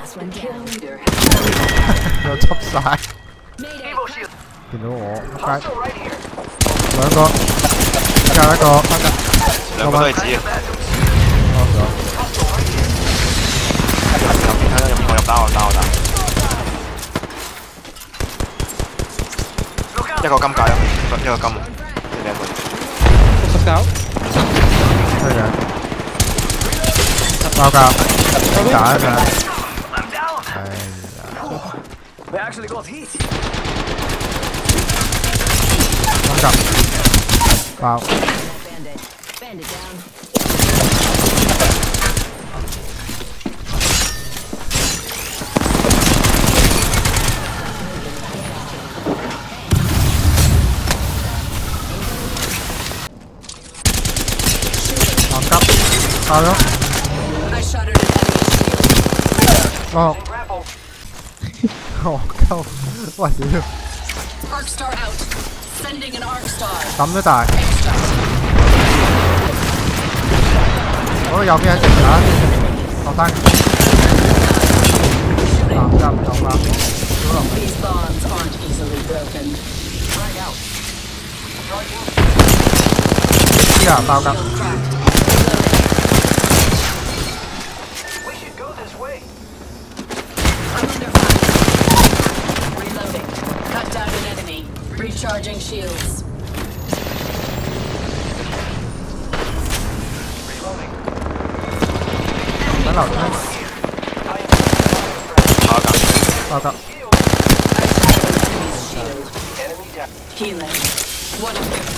Last one down. 又執晒，見到我，仆街，兩個，依家一個， 兩個都係紙啊！ 多咗， 我入打，一個金戒，一個金，你兩個。 69， 係嘅，爆價，打一陣，係呀，咁夾，爆。 爆咗！哦，哦鳩！喂屌！抌咗大！我右邊一隻啊！落單！啊，入唔到啦！小龍。依家爆吉！ Recharging shields. Healing. One of them.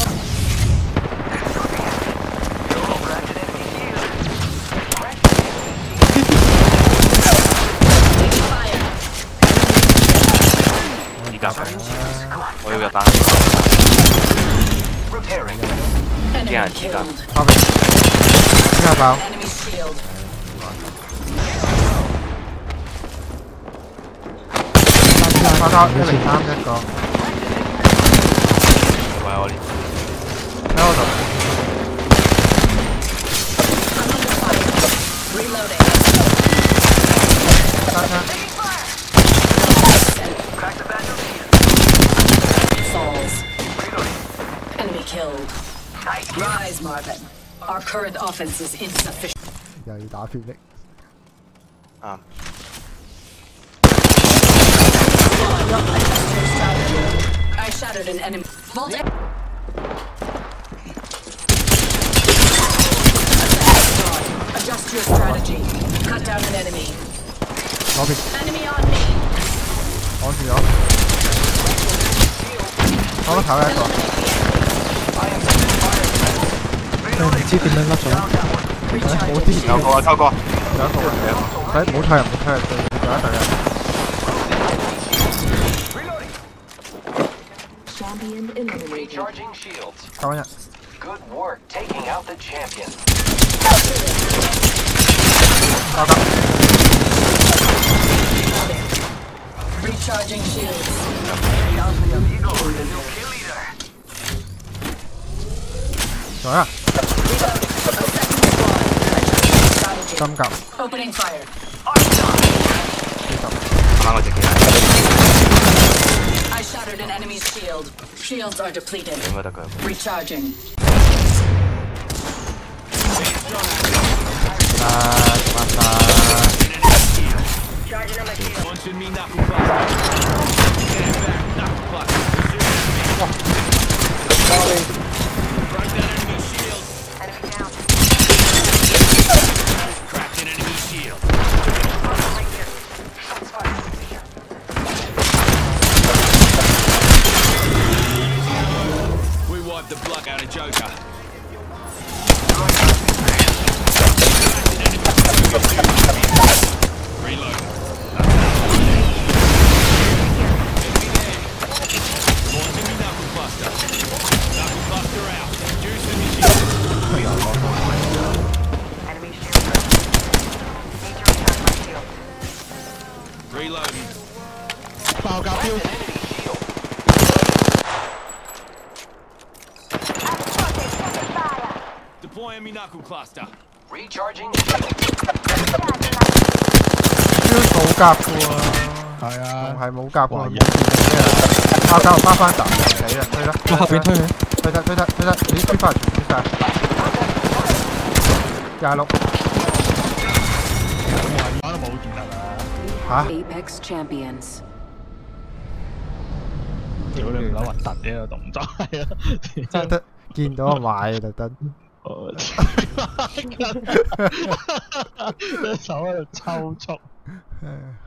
我要入彈。驚人知㗎。 爆邊？依家爆。爆交103一個。 喂，我呢？ 喺我度。三槍。 Killed. Rise, Marvin. Our current offense is insufficient. 又要打血力。 啊。 I shattered an enemy. Adjust your strategy. Cut down an enemy. Enemy on me. 擋住咗。我頭一個。 唔知點樣甩咗？冇啲有個啊，秋哥， 有一個，唔好退人，唔好退人，仲有一隊人。救人。 Good work taking out the champion. 爆得。 Recharging shields. 仲有啊！ 金甲。 Opening fire. 啱啱嗰隻機。 I shattered an enemy's shield. Shields are depleted. 應該得佢。 Recharging. The block out of Joker. Reload. Launching me knuckle cluster. Knuckle cluster out. Juicing me shield. Enemy shield. Need to recharge my shield. Reloading. 爆架標。 Deploying me knuckle cluster. Recharging. 冇夾嘅喎。 係啊， 仲係冇夾喎，冇電咩？交翻手，死啦！推啦！ 我後邊推佢。 推得，你推翻全推晒。26。 我都冇電啦。 嚇？ Apex champions. 屌你唔撚核突嘅個動作係啊！ 真得見到我買特登。 隻手喺度抽搐。